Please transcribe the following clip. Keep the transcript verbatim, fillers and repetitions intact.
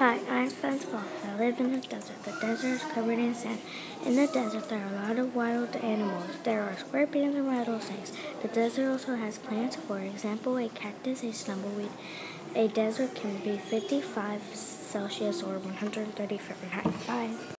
Hi, I'm SpongeBob. I live in the desert. The desert is covered in sand. In the desert, there are a lot of wild animals. There are scorpions and rattlesnakes. The desert also has plants. For example, a cactus, a stumbleweed. A desert can be fifty-five Celsius or one hundred thirty Fahrenheit. Bye.